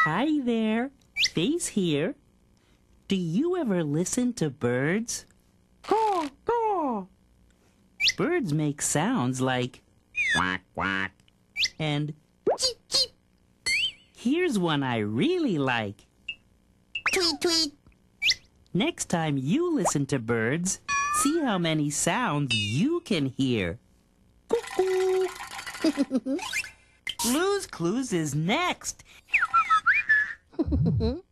Hi there, Face here. Do you ever listen to birds? Caw, caw. Birds make sounds like Quack, quack. and Cheep, cheep. here's one I really like. Tweet, tweet. Next time you listen to birds, see how many sounds you can hear. Cuckoo. Blue's Clues is next.